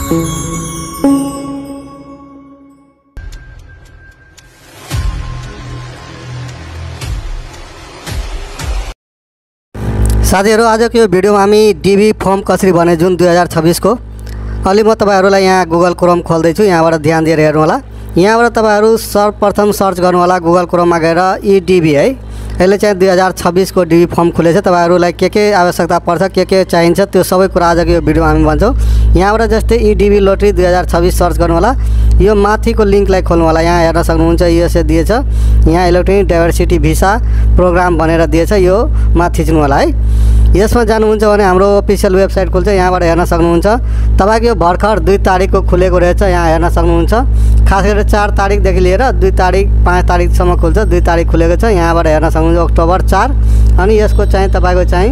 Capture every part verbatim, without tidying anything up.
साथीहरु आजको यो भिडियोमा हामी डीबी फर्म कसरी बने जुन दुई हजार छब्बीस को अलि म तपाईहरुलाई यहाँ गुगल क्रोम खोल्दै छु। यहाँबाट ध्यान दिएर हेर्नु होला। यहाँबाट तपाईहरु सर्वप्रथम सर्च गर्नु होला गुगल क्रोममा गएर ई डीबी है। यसले चाहिँ दुई हजार छब्बीस को डीबी फर्म खुलेछ। तपाईहरुलाई के के आवश्यकता पर्छ के के चाहिन्छ त्यो सबै कुरा आजको यो भिडियोमा हामी भन्छौँ। यहाँबाट जस्तै ई डीबी लोटरी दुई हजार छब्बीस सर्च गर्नु होला। यो माथिको लिंकलाई खोल्नु होला। यहाँ हेर्न सक्नुहुन्छ युएसए दिएछ। यहाँ इलेक्ट्रोनिक डाइभर्सिटी भिसा प्रोग्राम भनेर दिएछ। यो माथि थिच्नु होला है। यसमा जानुहुन्छ भने हाम्रो अफिसियल वेबसाइट खुल्छ। यहाँबाट हेर्न सक्नुहुन्छ। तपाईको यो भर्खर दुई तारिकको खुलेको रहेछ। यहाँ हेर्न सक्नुहुन्छ। खास गरेर चार तारिकदेखि लिएर दुई तारिक पाँच तारिकसम्म खुल्छ। दुई तारिक खुलेको छ। यहाँबाट हेर्न सक्नुहुन्छ अक्टोबर चार अनि यसको चाहिँ तपाईको चाहिँ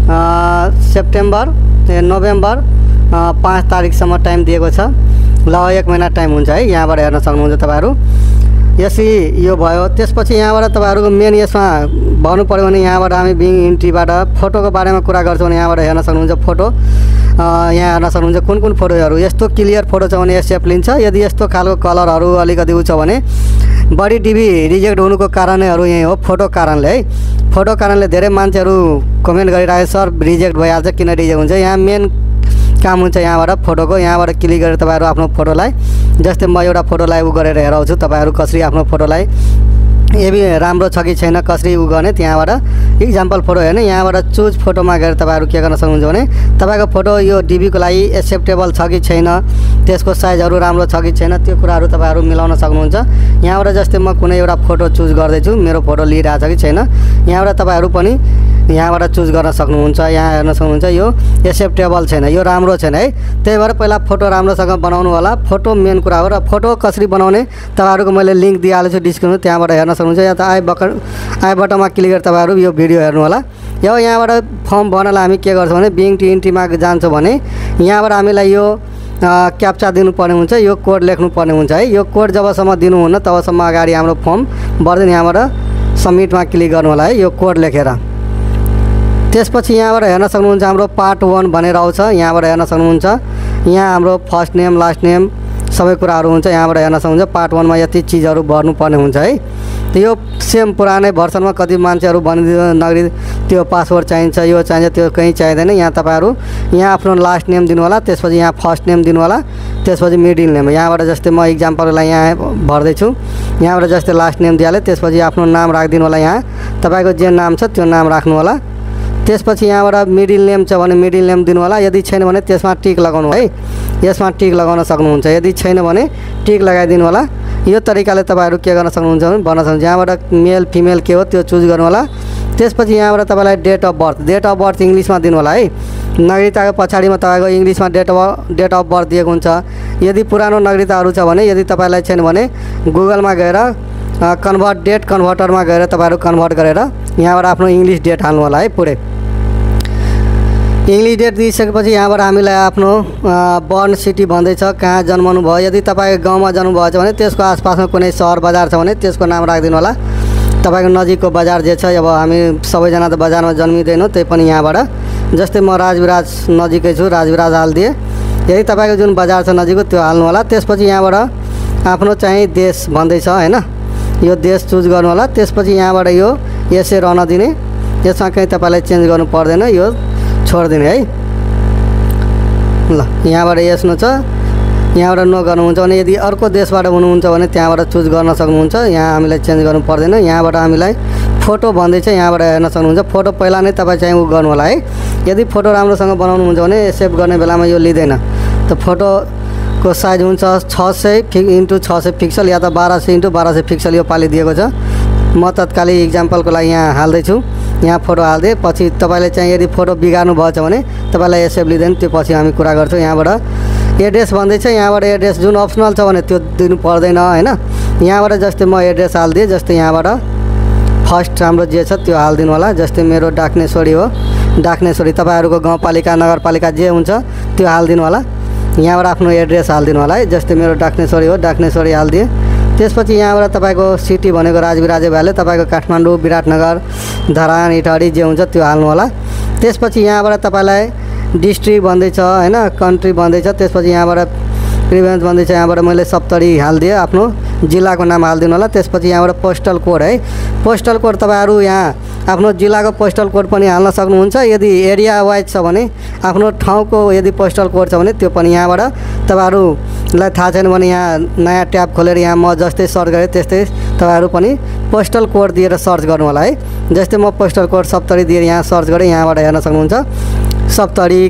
सेप्टेम्बर नोभेम्बर पाँच तारिकसम्म टाइम दिएको छ। ल एक महिना टाइम हुन्छ है। यहाँबाट हेर्न सक्नुहुन्छ तपाईहरु। यसरी यो भयो। त्यसपछि यहाँबाट तपाईहरुको मेन यसमा भन्नु पर्यो भने यहाँबाट हामी बिङ इन्ट्रीबाट फोटोको बारेमा कुरा गर्छौँ भने यहाँबाट हेर्न सक्नुहुन्छ फोटो। यहाँ हेर्न सक्नुहुन्छ कुन कुन फोटोहरू यस्तो क्लियर फोटो छ भने एसएफ लिन्छ। यदि यस्तो खालको कलरहरू अलिकति उ छ भने बढी डीबी रिजेक्ट हुनुको कारणहरू यही हो फोटो कारणले है। फोटो कारणले धेरै मान्छेहरू कमेन्ट गरिरहेको सर रिजेक्ट भइहाल्छ किन रिजेक्ट हुन्छ। यहाँ मेन काम हुन्छ यहाँबाट फोटोको। यहाँबाट क्लिक गरेर तपाईहरु आफ्नो फोटोलाई जस्तै म एउटा फोटोलाई उ गरेर हेराउँछु तपाईहरु कसरी आफ्नो फोटोलाई एबी राम्रो छ कि छैन कसरी उ गर्ने। त्यहाँबाट एक्जाम्पल फोटो हेर्ने। यहाँबाट चुज फोटोमा गएर तपाईहरु के गर्न सक्नुहुन्छ भने तपाईको फोटो यो डीबी को लागि एक्सेप्टेबल छ कि छैन त्यसको साइजहरु राम्रो छ कि छैन त्यो कुराहरु तपाईहरु मिलाउन सक्नुहुन्छ। यहाँबाट जस्तै म कुनै एउटा फोटो चुज गर्दै छु मेरो फोटो लिइरहेछ कि छैन यहाँबाट तपाईहरु पनि यहाँबाट चुज गर्न सक्नुहुन्छ। यहाँ हेर्न सक्नुहुन्छ यो एक्सेप्टेबल छैन यो राम्रो छैन है। त्यही भएर पहिला फोटो राम्रोसँग बनाउनु होला। फोटो मेन कुरा हो र फोटो कसरी बनाउने तपाईहरुको मैले लिंक दिइहालेको छु डिस्क्रिप्सनमा। त्यहाँबाट हेर्न सक्नुहुन्छ या त आई बटन आई बटनमा क्लिक गरेर तपाईहरु यो भिडियो हेर्नु होला। यो यहाँबाट फर्म बनाउनलाई हामी के गर्छौं भने बिङ टी इन्ट्रीमा जान्छौं भने यहाँबाट हामीलाई यो क्याप्चा दिनुपर्ने हुन्छ। यो कोड लेख्नुपर्ने हुन्छ है। यो कोड जबसम्म दिनुहुन्न तबसम्म अगाडि हाम्रो फर्म बढ्दैन। यहाँबाट सबमिटमा क्लिक गर्नु होला है यो कोड लेखेर। त्यसपछि यहाँबाट हेर्न सक्नुहुन्छ हाम्रो पार्ट वन भनेर आउँछ। यहाँबाट हेर्न सक्नुहुन्छ यहाँ हाम्रो फर्स्ट नेम लास्ट नेम सबै कुराहरू हुन्छ। यहाँबाट हेर्न सक्नुहुन्छ पार्ट वन मा यति चीजहरू भर्नुपर्ने हुन्छ है। त्यो सेम पुरानै भर्सनमा कति मान्छेहरू भनिदिनु नगरी त्यो पासवर्ड चाहिन्छ यो चाहिन्छ त्यो कहीं चाहिदैन। यहाँ तपाईहरु यहाँ आफ्नो लास्ट नेम दिनु होला। त्यसपछि यहाँ फर्स्ट नेम दिनु होला। त्यसपछि मिडल नेम। यहाँबाट जस्तै म एक्जाम्पललाई यहाँ भर्दै छु। यहाँबाट जस्तै लास्ट नेम दिहाले त्यसपछि आफ्नो नाम राख्दिनु होला। यहाँ तपाईको जे नाम छ त्यो नाम राख्नु होला। त्यसपछि यहाँबाट मिडल नेम छ भने मिडल नेम दिनु होला। यदि छैन भने त्यसमा टिक लगाउनु है। यसमा टिक लगाउन सक्नुहुन्छ। यदि छैन भने टिक लगाइदिनु होला। यो तरिकाले तपाईहरु के गर्न सक्नुहुन्छ भने भन्न सक्नुहुन्छ। यहाँबाट मेल फिमेल के हो त्यो चुज गर्नु होला। त्यसपछि यहाँबाट तपाईलाई date of birth date of birth इंग्लिशमा दिनु होला है। नागरिकताको पछाडीमा तपाईको इंग्लिशमा date of date of birth दिएको हुन्छ। यदि पुरानो नागरिकताहरू छ भने यदि तपाईलाई छैन भने गुगलमा गएर कन्भर्ट डेट कन्भर्टरमा गएर तपाईहरु कन्भर्ट गरेर यहाँबाट आफ्नो इंग्लिश डेट हाल्नु होला है। पुरै इंग्लिश डेट दिइसकेपछि यहाँबाट हामीलाई आफ्नो बर्न सिटी भन्दैछ कहाँ जन्मनु भयो। यदि तपाईको गाउँमा जन्म भएछ भने त्यसको आसपासमा कुनै शहर बजार छ भने त्यसको नाम राख्दिनु होला। तपाईको नजिकको बजार जे छ अब हामी सबैजना त बजारमा जन्मिदैनौँ त्यही पनि यहाँबाट जस्तै म राजविराज नजिकै छु राजविराज हाल्दिए। यदि तपाईको जुन बजार छ नजिकको त्यो हाल्नु होला। त्यसपछि यहाँबाट आफ्नो चाहिँ देश भन्दैछ हैन यो देश चुज गर्नु होला। त्यसपछि यहाँबाट यो यसै रहन दिने। यसमा कहीं तपाईलाई चेन्ज गर्नु पर्दैन यो छोड्दिने है। ल यहाँबाट यस नो छ यहाँबाट नो गर्नुहुन्छ भने यदि अर्को देशबाट हुनुहुन्छ भने त्यहाँबाट चुज गर्न सक्नुहुन्छ। यहाँ हामीलाई चेन्ज गर्नु पर्दैन। यहाँबाट हामीलाई फोटो भन्दैछ यहाँबाट हेर्न सक्नुहुन्छ। फोटो पहिला नै तपाई चाहिँ उ गर्नु होला है। यदि फोटो राम्रोसँग बनाउनुहुन्छ भने सेभ गर्ने बेलामा यो लिदैन। त फोटो को साइज हुन्छ छ सय इन्टु छ सय पिक्सल या त बाह्र सय इन्टु बाह्र सय पिक्सल यो पाली दिएको छ। म तत्कालीन एक्जाम्पलको लागि यहाँ हाल्दै छु। यहाँ फोटो हाल्दै पछि तपाईले चाहिँ यदि फोटो बिगार्नु भएछ भने तपाईलाई एसेभ लिदैन। त्यो पछि हामी कुरा गर्छौँ। यहाँबाट एड्रेस भन्दैछ यहाँबाट एड्रेस जुन अप्सनल छ भने त्यो दिनु पर्दैन हैन। यहाँबाट जस्तै म एड्रेस हाल्दिए जस्तै यहाँबाट फर्स्ट हाम्रो जे छ त्यो हाल्दिनु होला। जस्तै मेरो डाक्नेश्वरी हो डाक्नेश्वरी तपाईहरुको गाउँपालिका नगरपालिका जे हुन्छ त्यो हाल्दिनु होला। यहाँबाट आफ्नो एड्रेस हाल्दिनु होला है। जस्तै मेरो डाक्नेश्वरी हो डाक्नेश्वरी हाल्दिए। त्यसपछि यहाँबाट तपाईको सिटी भनेको राजविराज भएले तपाईको काठमाडौँ विराटनगर धरान इटहरी जे हुन्छ त्यो हाल्नु होला। त्यसपछि यहाँबाट तपाईलाई डिस्ट्रिक्ट भन्दैछ हैन, कन्ट्री भन्दैछ, त्यसपछि यहाँबाट प्रिभेन्स भन्दैछ, यहाँबाट मैले सप्तरी हालिदिएँ, आफ्नो जिल्लाको नाम हालिदिनु होला। त्यसपछि यहाँबाट पोस्टल कोड है, पोस्टल कोड तपाईँहरू यहाँ आफ्नो जिल्लाको पोस्टल कोड पनि हाल्न सक्नुहुन्छ। यदि एरिया वाइज छ भने आफ्नो ठाउँको यदि पोस्टल कोड छ भने त्यो पनि यहाँबाट तपाईँहरूलाई थाहा छैन भने यहाँ नयाँ ट्याब खोलेर यहाँ म जस्तै सर्च गरेँ त्यस्तै तपाईँहरू पनि पोस्टल कोड दिएर सर्च गर्नु होला है। जस्तै म पोस्टल कोड सप्तरी दिएर यहाँ सर्च गरेँ, यहाँबाट हेर्न सक्नुहुन्छ सप्तरी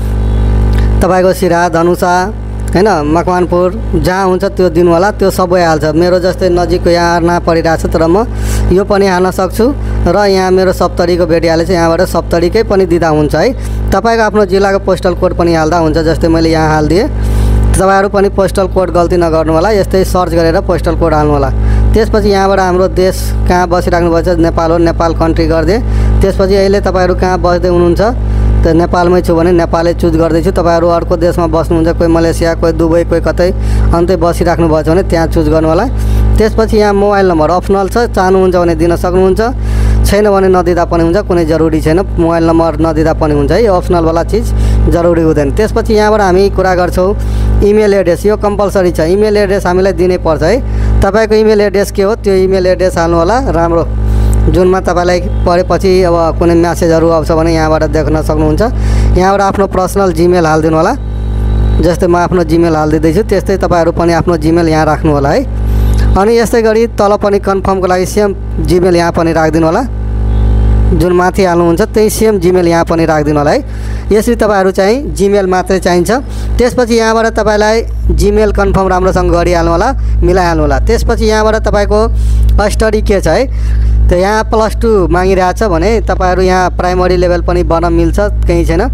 तपाईँको सिरा, धनुषा हैन, मकवानपुर जहाँ हुन्छ त्यो दिनु होला, त्यो सबै हाल्छ। मेरो जस्तै नजिकको यहाँ अर्ना परिरहेको छ तर म यो पनि हाल्न सक्छु र यहाँ मेरो सप्तरीको भेटिहालेछ, यहाँबाट सप्तरीकै पनि दिँदा हुन्छ है। तपाईँको आफ्नो जिल्लाको पोस्टल कोड पनि हाल्दा हुन्छ, जस्तै मैले यहाँ हालिदिएँ। तपाईँहरू पनि पोस्टल कोड गल्ती नगर्नु होला, यस्तै सर्च गरेर पोस्टल कोड हाल्नु होला। त्यसपछि यहाँबाट हाम्रो देश कहाँ बसिराख्नु भएको छ, नेपाल हो, नेपाल कन्ट्री गरिदिएँ। त्यसपछि अहिले तपाईँहरू कहाँ बस्दै हुनुहुन्छ, त नेपालमै छु भने नेपालै चुज गर्दैछु। तपाईँहरू अर्को देशमा बस्नुहुन्छ, कोही मलेसिया, कोही दुबई, कोही कतै अन्तै बसिराख्नु भएको छ भने त्यहाँ चुज गर्नु होला। त्यसपछि यहाँ मोबाइल नम्बर अप्सनल छ, चाहनुहुन्छ भने दिन सक्नुहुन्छ, छैन भने नदिँदा पनि हुन्छ, कुनै जरुरी छैन। मोबाइल नम्बर नदिँदा पनि हुन्छ है, यो अप्सनलवाला चिज जरुरी हुँदैन। त्यसपछि यहाँबाट हामी कुरा गर्छौँ इमेल एड्रेस, यो कम्पलसरी छ, इमेल एड्रेस हामीलाई दिनै पर्छ है। तपाईँको इमेल एड्रेस के हो त्यो इमेल एड्रेस हाल्नु होला राम्रो, जुनमा तपाईँलाई परेपछि अब कुनै म्यासेजहरू आउँछ भने यहाँबाट देख्न सक्नुहुन्छ। यहाँबाट आफ्नो पर्सनल जिमेल हालिदिनु होला, जस्तै म आफ्नो जिमेल हालिदिँदैछु त्यस्तै तपाईँहरू पनि आफ्नो जिमेल यहाँ राख्नु होला है। अनि यस्तै गरी तल पनि कन्फर्मको लागि सेम जिमेल यहाँ पनि राखिदिनु होला, जुन माथि हाल्नुहुन्छ त्यही सेम जिमेल यहाँ पनि राखिदिनु होला है। यसरी तपाईँहरू चाहिँ जिमेल मात्रै चाहिन्छ। त्यसपछि यहाँबाट तपाईँलाई जिमेल कन्फर्म राम्रोसँग गरिहाल्नु होला, मिलाइहाल्नु होला। त्यसपछि यहाँबाट तपाईँको स्टडी के छ है, त यहाँ प्लस टू मागिरहेछ भने तपाईँहरू यहाँ प्राइमरी लेभल पनि बन्न मिल्छ, केही छैन।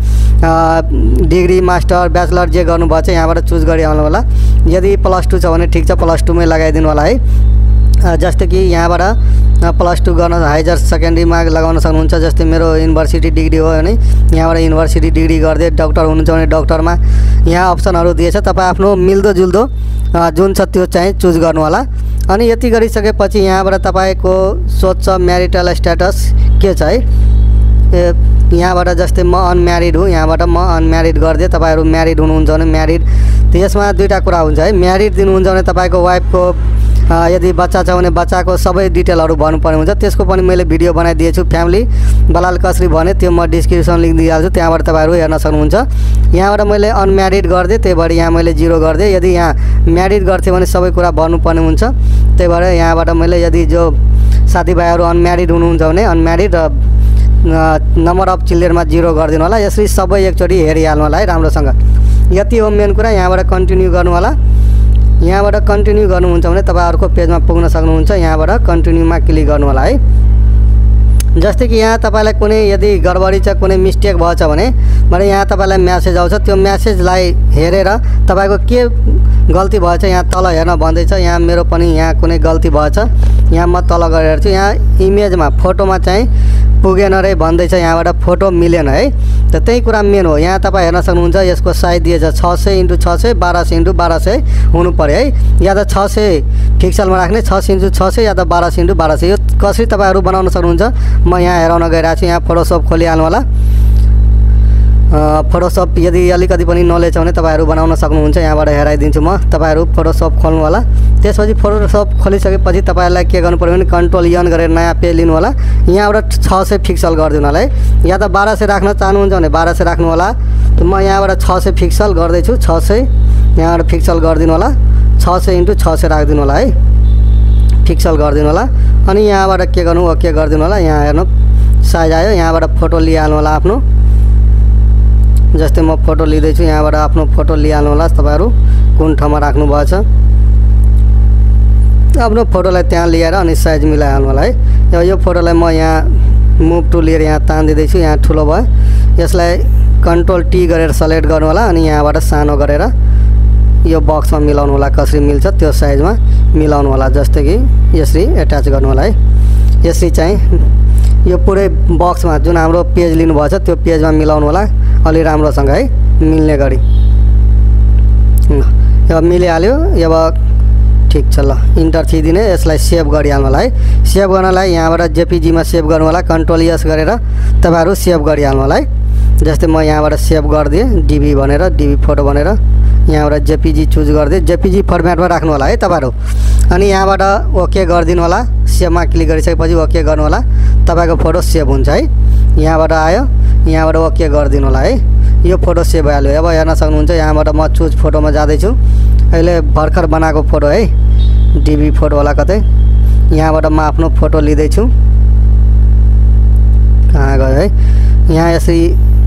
डिग्री, मास्टर, ब्याचलर जे गर्नुभएको छ यहाँबाट चुज गरिहाल्नु होला। यदि प्लस टू छ भने ठिक छ, प्लस टूमै लगाइदिनु होला है। जस्तै कि यहाँबाट प्लस टू गर्न हाइजर सेकेन्ड्रीमा लगाउन सक्नुहुन्छ। जस्तै मेरो युनिभर्सिटी डिग्री हो भने यहाँबाट युनिभर्सिटी डिग्री गर्दै डक्टर हुनुहुन्छ भने डक्टरमा यहाँ अप्सनहरू दिएछ, तपाईँ आफ्नो मिल्दोजुल्दो जुन छ त्यो चाहिँ चुज गर्नु होला। अनि यति गरिसकेपछि यहाँबाट तपाईँको सोध्छ म्यारिटल स्ट्याटस के छ है, यहाँबाट जस्तै म अनम्यारिड हुँ, यहाँबाट म अनम्यारिड गरिदिएँ। तपाईँहरू म्यारिड हुनुहुन्छ भने म्यारिड, त्यसमा दुईवटा कुरा हुन्छ है। म्यारिड दिनुहुन्छ भने तपाईँको वाइफको यदि बच्चा छ भने बच्चाको सबै डिटेलहरू भन्नुपर्ने हुन्छ, त्यसको पनि मैले भिडियो बनाइदिएछु, फ्यामिली बलाल कसरी भने त्यो म डिस्क्रिप्सन लिङ्क दिइहाल्छु, त्यहाँबाट तपाईँहरू हेर्न सक्नुहुन्छ। यहाँबाट मैले अनम्यारिड गरिदिएँ, त्यही भएर यहाँ मैले जिरो गरिदिएँ। यदि यहाँ म्यारिड गर्थेँ भने सबै कुरा भन्नुपर्ने हुन्छ, त्यही भएर यहाँबाट मैले यदि जो साथीभाइहरू अनम्यारिड हुनुहुन्छ भने अनम्यारिड र नम्बर अफ चिल्ड्रेनमा जिरो गरिदिनु होला। यसरी सबै एकचोटि हेरिहाल्नु होला है राम्रोसँग। यति हो मेन कुरा। यहाँबाट कन्टिन्यू गर्नु होला। यहाँबाट कन्टिन्यू गर्नुहुन्छ भने तपाईँ अर्को पेजमा पुग्न सक्नुहुन्छ, यहाँबाट कन्टिन्यूमा क्लिक गर्नु होला है। जस्तै कि यहाँ तपाईँलाई कुनै यदि गडबडी छ, कुनै मिस्टेक भएछ भने भने यहाँ तपाईँलाई म्यासेज आउँछ, त्यो म्यासेजलाई हेरेर तपाईँको के गल्ती भएछ यहाँ तल हेर्न भन्दैछ। यहाँ मेरो पनि यहाँ कुनै गल्ती भएछ, यहाँ म तल गरेर छु, यहाँ इमेजमा फोटोमा चाहिँ पुगेन रे भन्दैछ, यहाँबाट फोटो मिलेन है। त त्यही कुरा मेन हो। यहाँ तपाईँ हेर्न सक्नुहुन्छ यसको साइज दिएछ छ सय इन्टु छ सय बाह्र सय इन्टु बाह्र सय हुनु पऱ्यो है, या त छ सय फिक्सलमा राख्ने छ सय इन्टु छ सय या त बाह्र सय इन्टु बाह्र सय। यो कसरी तपाईँहरू बनाउन सक्नुहुन्छ म यहाँ हेराउन गइरहेको छु। यहाँ फोटोसप खोलिहाल्नु होला। फोटोसप यदि अलिकति पनि नलेज छ भने तपाईँहरू बनाउन सक्नुहुन्छ, यहाँबाट हेराइदिन्छु म। तपाईँहरू फोटोसप खोल्नु होला। त्यसपछि फोटोसप खोलिसकेपछि तपाईँलाई के गर्नु पर्यो भने कन्ट्रोल यन गरेर नयाँ पेज लिनु होला। यहाँबाट छ सय फिक्सल गरिदिनु होला है, या त बाह्र सय राख्न चाहनुहुन्छ भने बाह्र सय राख्नु होला। म यहाँबाट छ सय फिक्सल गर्दैछु, छ सय यहाँबाट फिक्सल गरिदिनु होला, छ सय इन्टु छ सय राखिदिनु होला है, फिक्सल गरिदिनु होला। अनि यहाँबाट के गर्नु ओके गरिदिनु होला। यहाँ हेर्नु साइज आयो, यहाँबाट फोटो लिइहाल्नु होला आफ्नो। जस्तै म फोटो लिँदैछु, यहाँबाट आफ्नो फोटो लिइहाल्नु होला। तपाईँहरू कुन ठाउँमा राख्नु भएछ आफ्नो फोटोलाई त्यहाँ लिएर अनि साइज मिलाइहाल्नु होला है। यो फोटोलाई म यहाँ मुभ टु लिएर यहाँ तान्दिँदैछु, यहाँ ठुलो भयो। यसलाई कन्ट्रोल टी गरेर सेलेक्ट गर्नु होला अनि यहाँबाट सानो गरेर यो बक्समा मिलाउनु होला। कसरी मिल्छ त्यो साइजमा मिलाउनु होला। जस्तै कि यसरी एट्याच गर्नु होला है। यसरी चाहिँ यो पुरै बक्समा जुन हाम्रो पेज लिनुभएछ त्यो पेजमा मिलाउनु होला अलि राम्रोसँग है, मिल्ने गरी। अब मिलिहाल्यो। अब ठिक छ, ल इन्टर थिदिने, यसलाई सेभ गरिहाल्नु होला है। सेभ गर्नलाई यहाँबाट जेपीजीमा सेभ गर्नु होला, कन्ट्रोल एस गरेर तपाईँहरू सेभ गरिहाल्नु होला है। जस्तै म यहाँबाट सेभ गरिदिएँ डिबी भनेर डिबी फोटो भनेर यहाँबाट जेपीजी चुज गरिदिएँ जेपीजी फर्मेटमा राख्नु होला है तपाईहरु अनि यहाँबाट ओके गरिदिनु होला सेभमा क्लिक गरिसकेपछि ओके गर्नु होला तपाईको फोटो सेभ हुन्छ है यहाँबाट आयो यहाँबाट ओके गरिदिनु होला है यो फोटो सेभ भइहाल्यो अब हेर्न सक्नुहुन्छ यहाँबाट म चुज फोटोमा जाँदै छु अहिले भर्खर बनाएको फोटो है डिबी फोटो होला कतै यहाँबाट म आफ्नो फोटो लिँदै छु कहाँ गयो है यहाँ यसरी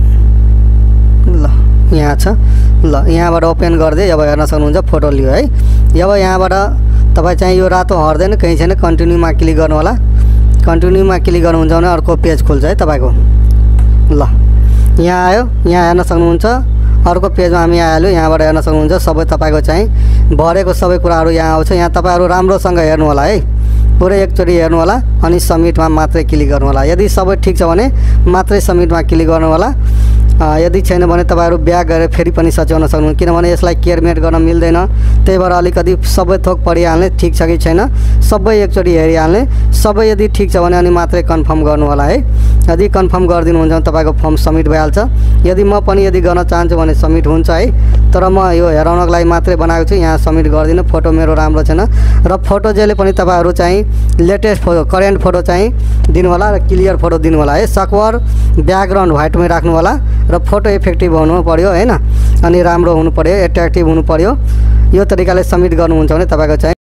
ल यहाँ छ ल यहाँबाट ओपन गर्दै अब हेर्न सक्नुहुन्छ फोटो लियो है अब यहाँबाट तपाई चाहिँ यो रातो हर्दैन कहीं छैन कन्टिन्यूमा क्लिक गर्नु होला कन्टिन्यूमा क्लिक गर्नुहुन्छ भने अर्को पेज खुल्छ है तपाईको ल यहाँ आयो यहाँ हेर्न सक्नुहुन्छ अर्को पेजमा हामी आइहाल्यो यहाँबाट हेर्न सक्नुहुन्छ सबै तपाईको चाहिँ भरेको सबै कुराहरू यहाँ आउँछ यहाँ तपाईहरु राम्रोसँग हेर्नु होला है पुरै एकचोटी हेर्नु होला अनि सबमिटमा मात्रै क्लिक गर्नु होला यदि सबै ठीक छ भने मात्रै सबमिटमा क्लिक गर्नु होला यदि छैन भने तपाईहरु ब्याक गरेर फेरि पनि सच्याउन सक्नुहुन्छ किनभने यसलाई केयरमेट गर्न मिल्दैन त्यही भएर अलिकति सबै थोक पढिहाल्ने ठीक छ कि छैन सबै एकचोटी हेरिहाल्ने सबै यदि ठीक छ भने अनि मात्रै कन्फर्म गर्नु होला है यदि कन्फर्म गरिदिनुहुन्छ भने तपाईको फर्म सबमिट भइहाल्छ यदि म पनि यदि गर्न चाहन्छु भने सबमिट हुन्छ है तर म यो हेराउनको लागि मात्रै बनाएको छु यहाँ सबमिट गर्दिनु फोटो मेरो राम्रो छैन र फोटो जहिले पनि तपाईहरु चाहिँ लेटेस्ट फोटो करेन्ट फोटो चाहिँ दिनु होला र क्लियर फोटो दिनु होला है सकवर ब्याकग्राउन्ड व्हाइटमै राख्नु होला र फोटो इफेक्टिभ हुनु पर्यो हैन अनि राम्रो हुनु पर्यो एट्र्याक्टिभ हुनु पर्यो यो तरिकाले सबमिट गर्नुहुन्छ भने तपाईको चाहिँ